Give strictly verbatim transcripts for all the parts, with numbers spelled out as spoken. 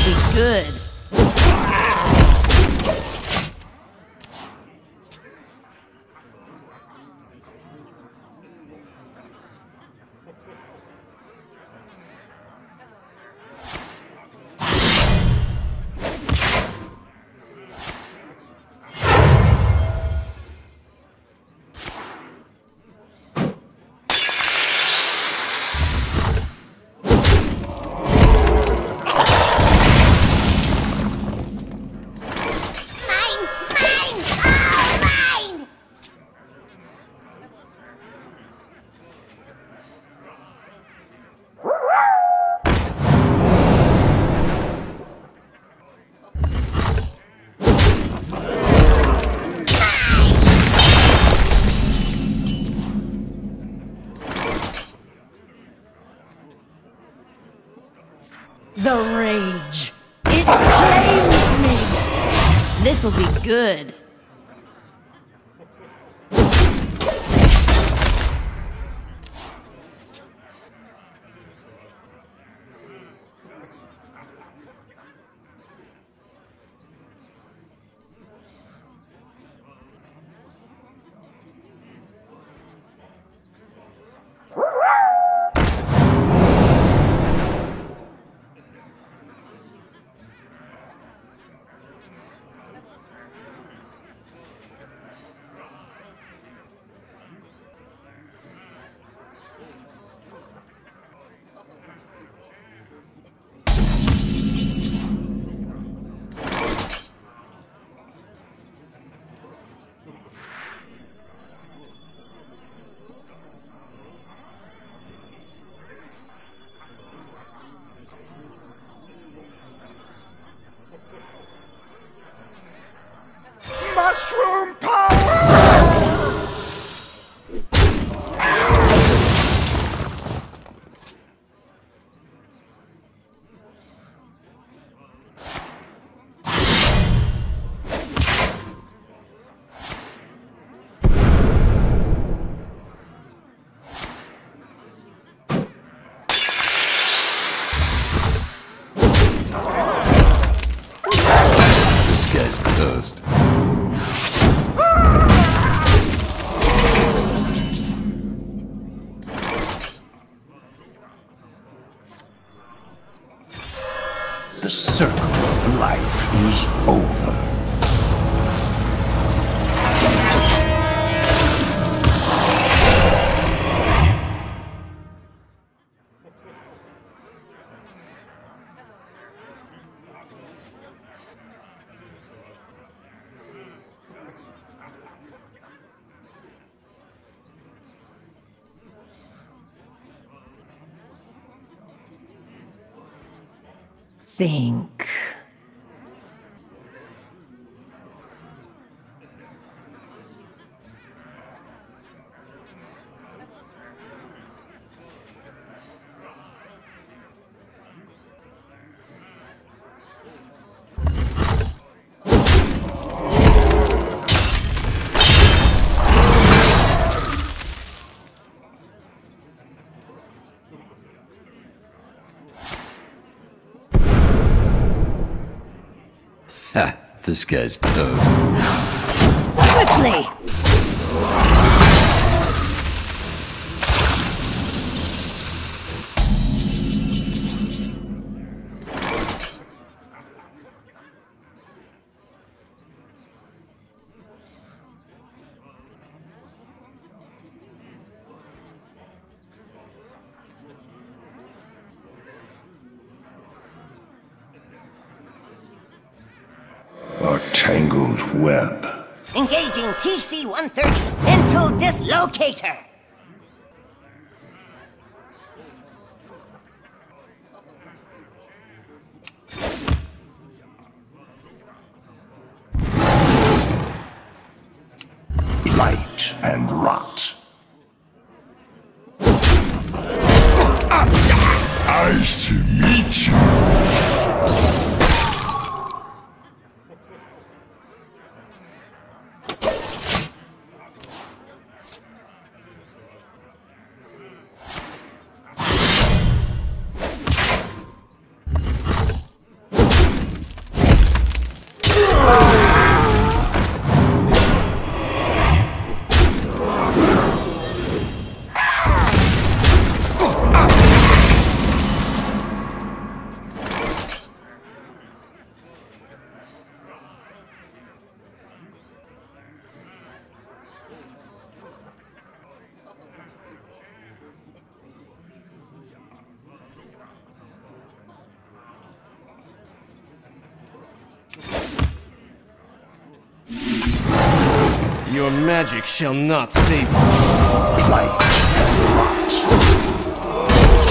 This'll be good. The rage. It claims me. This'll be good. Mushroom power! This guy's toast. The circle of life is over. Think. Ha! This guy's toast. Quickly! A tangled web. Engaging T C one thirty into dislocator. Light and rot. Nice to meet you. Your magic shall not save you. Light and rot.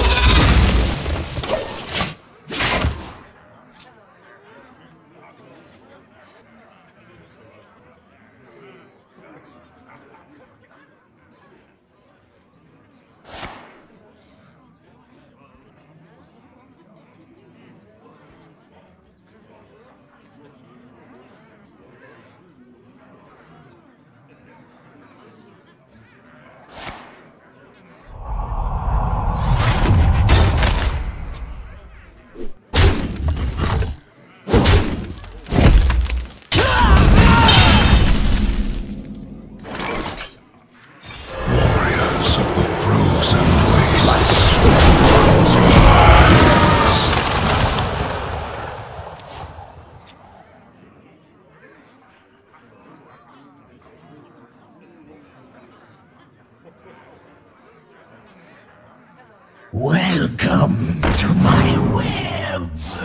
Welcome to my web.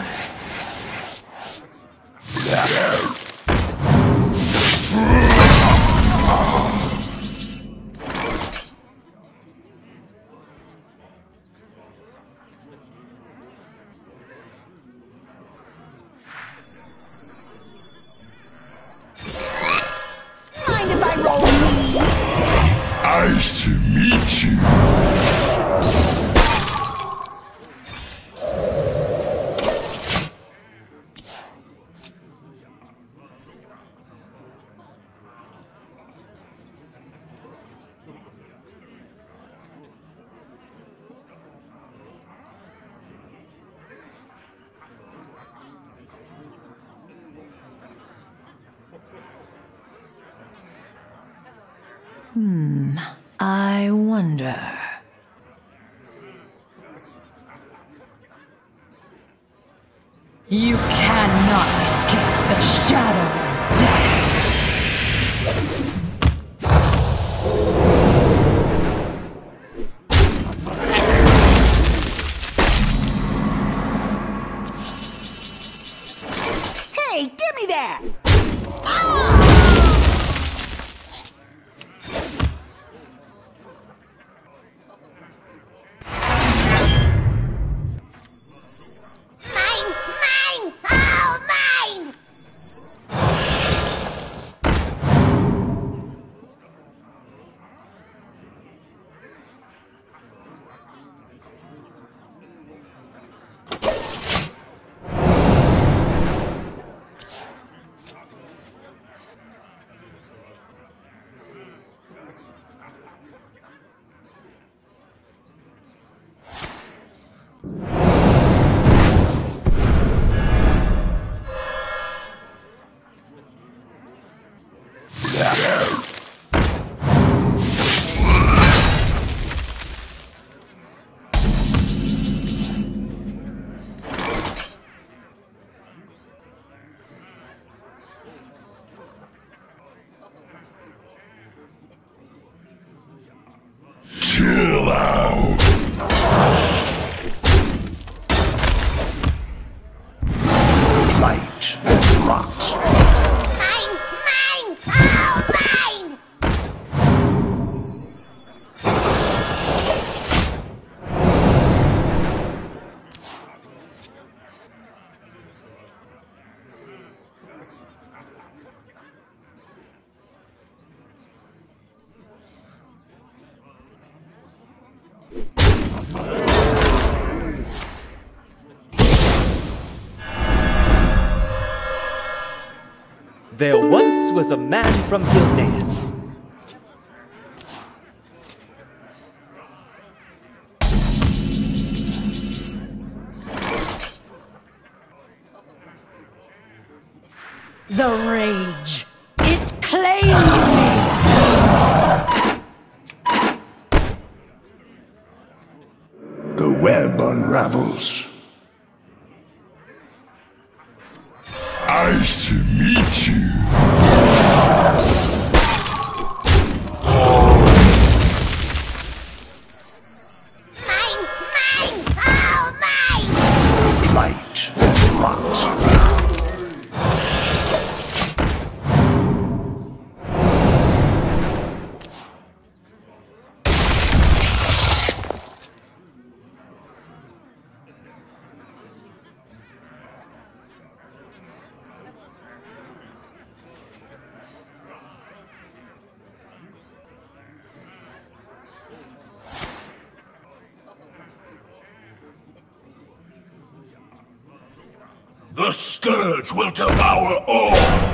Mind if I roll me? Nice to meet you. Hmm, I wonder. You cannot escape the shadow of death. Hey, give me that! Mine! Mine! Oh, mine! Chill out. Light and rot. Mine! Mine! Oh, mine! There once was a man from Gilneas. The rage. It claims me. The web unravels. Nice to meet you. Mine! Mine! Oh, mine! Light and rot. The scourge will devour all!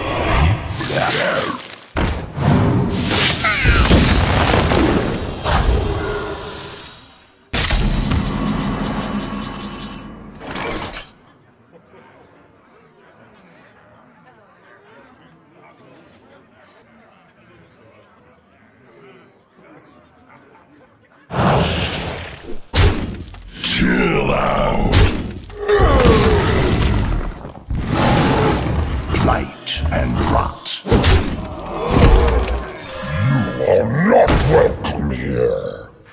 Chill out! Blight and rot. You are not welcome here.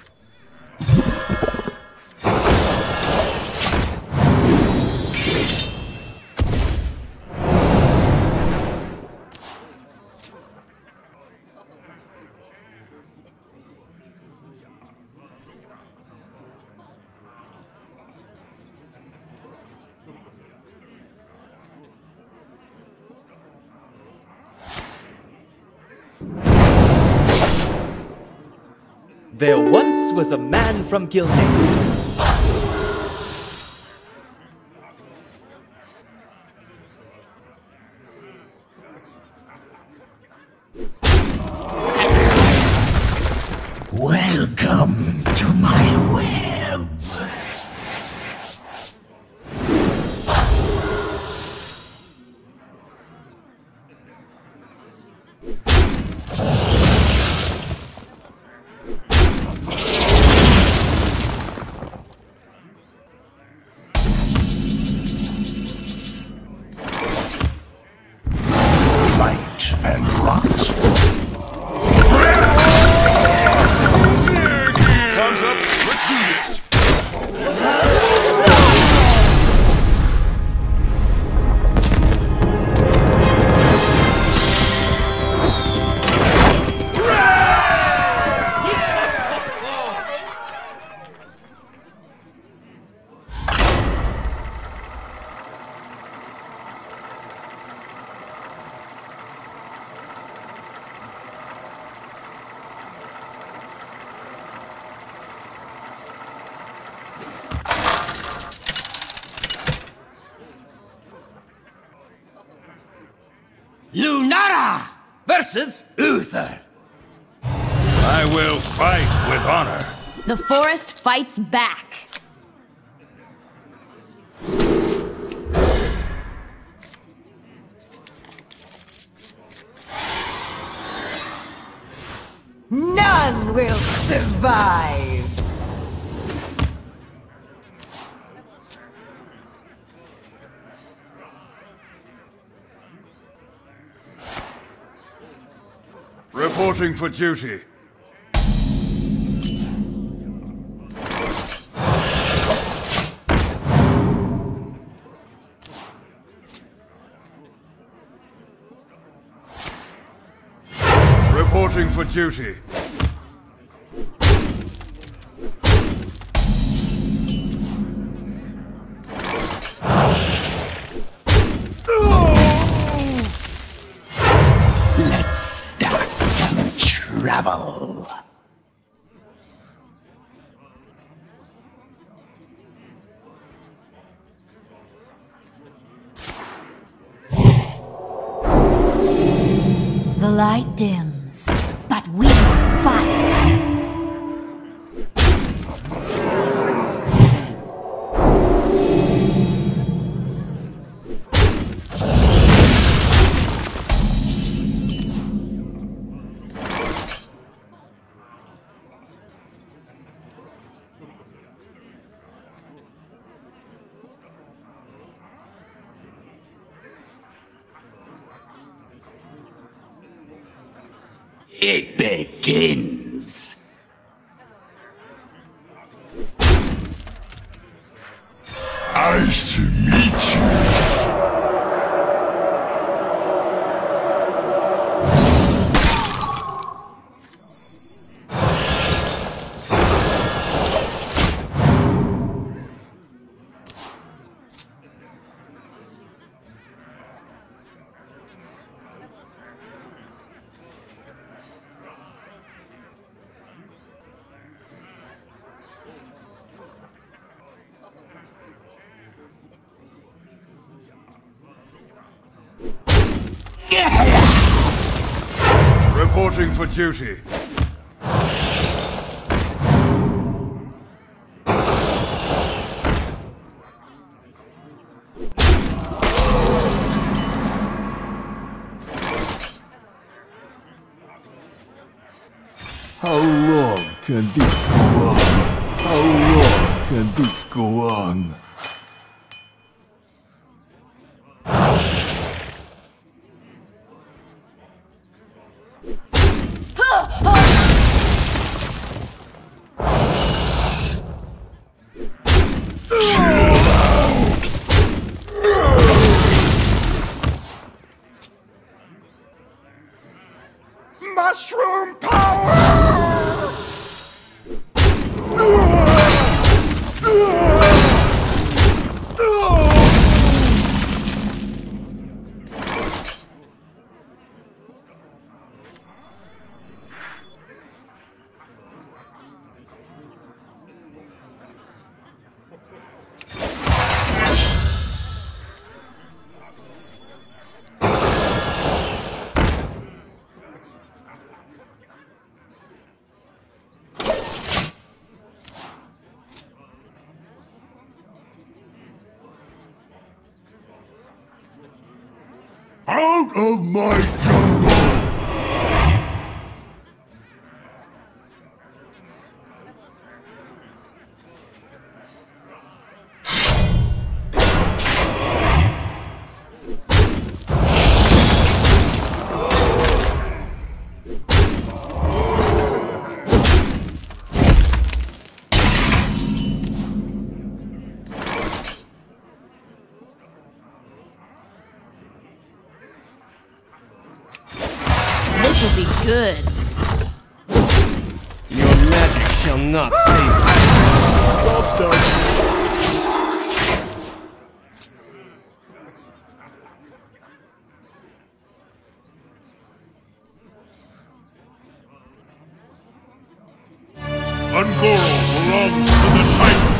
There once was a man from Gilneas. Welcome to my web. Blight and rot. Time's up. Let's do this. Lunara versus Uther. I will fight with honor. The forest fights back. None will survive. Reporting for duty. Reporting for duty. Let's start some trouble. The light dims, but we fight. It begins. Nice to meet you. Reporting for duty. How long can this go on? How long can this go on? Mushroom power! Out of my jungle! This'll be good. Your magic shall not save you. Well done. Ungoro belongs to the Titan!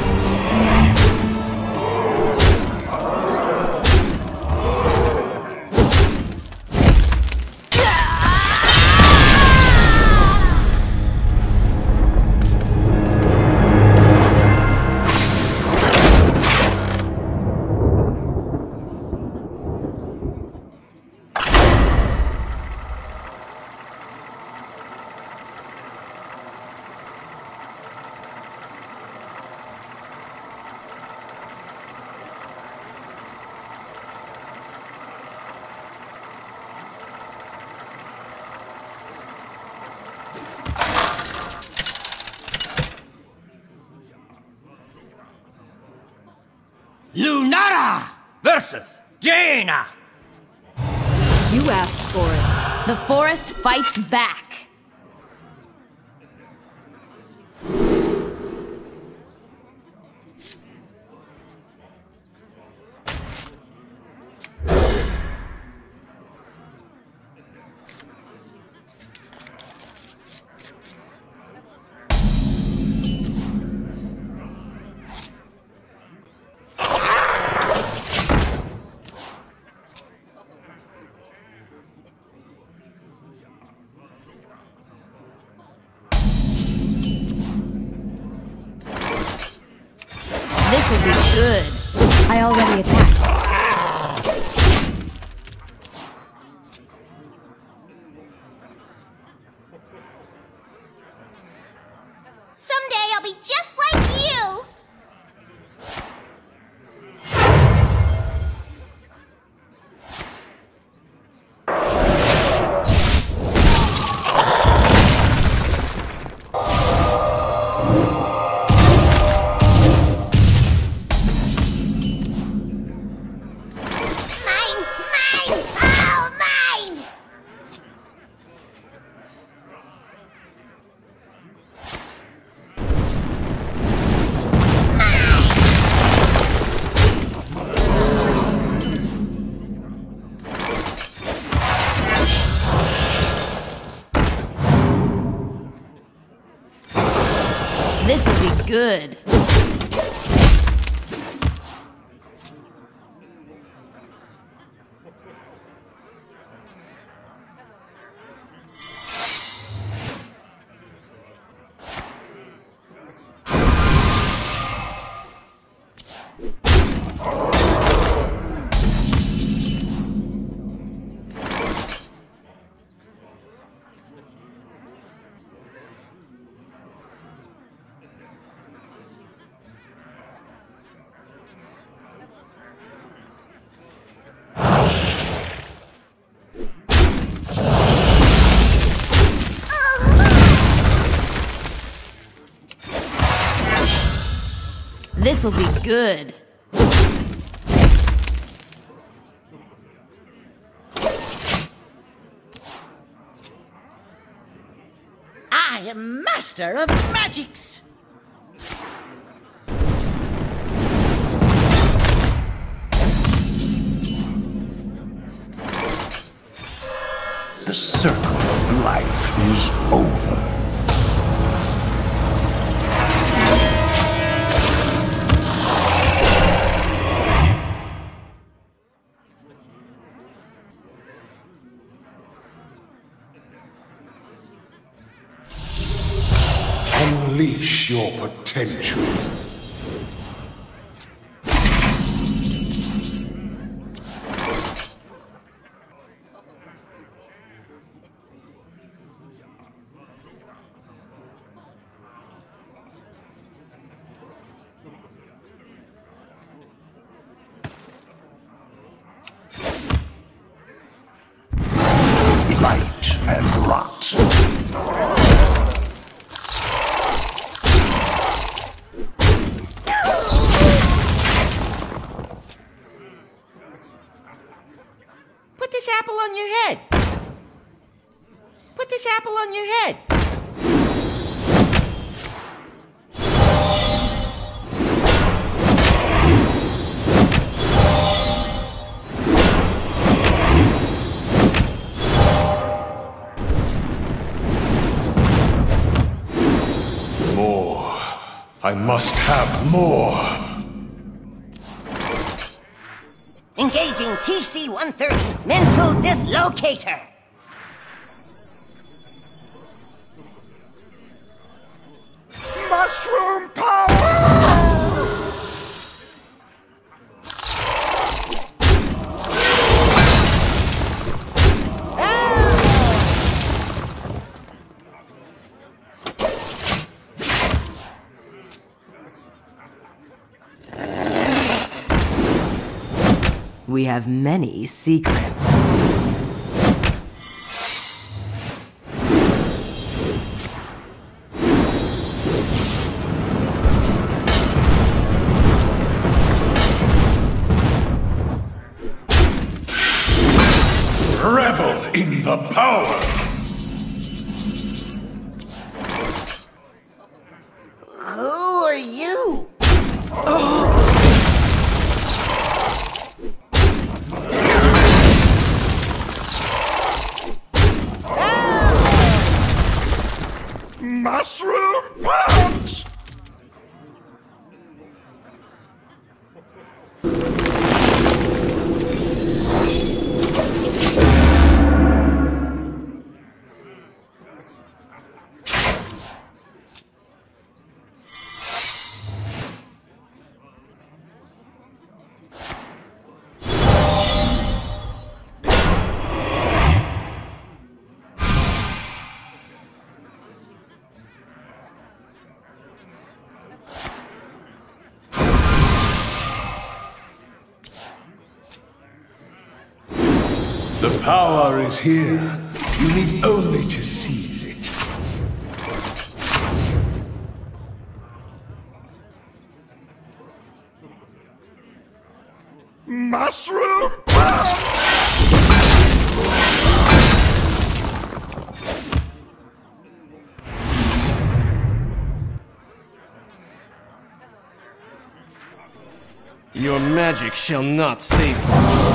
Lunara versus Jaina! You asked for it. The forest fights back. This'll be good. I already attacked. Someday I'll be just like you! This'll be good. I am master of magics. The circle of life is over. Unleash your potential. Light and rot. Put this apple on your head. Put this apple on your head. More. I must have more. Engaging T C one thirty mental dislocator. Mushroom power! We have many secrets. Revel in the power! Who are you? Mushroom punch! The power is here. You need only to seize it. Mushroom punch! Your magic shall not save you.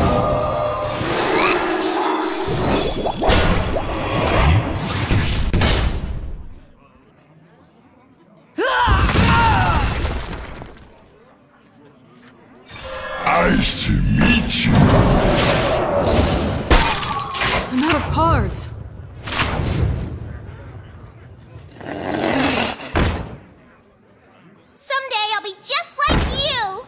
Nice to meet you. I'm out of cards. Someday I'll be just like you!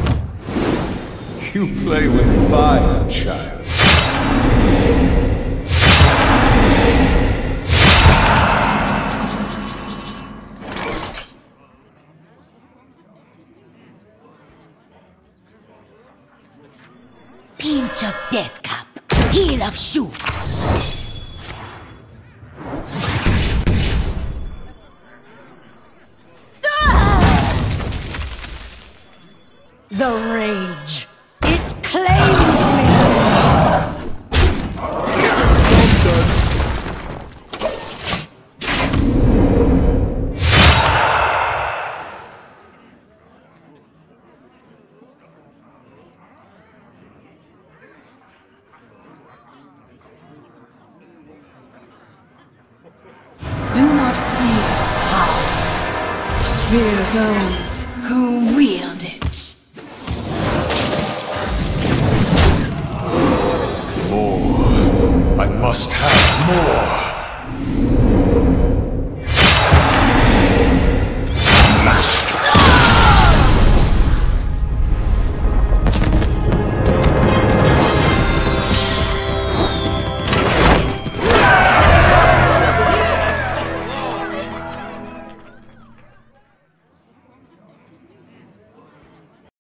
You play with fire, child. Shoo! The rage. It claims me. Do not fear power. Fear those who wield it. More. I must have more.